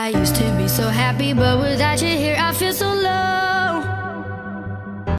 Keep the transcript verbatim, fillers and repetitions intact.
I used to be so happy, but without you here I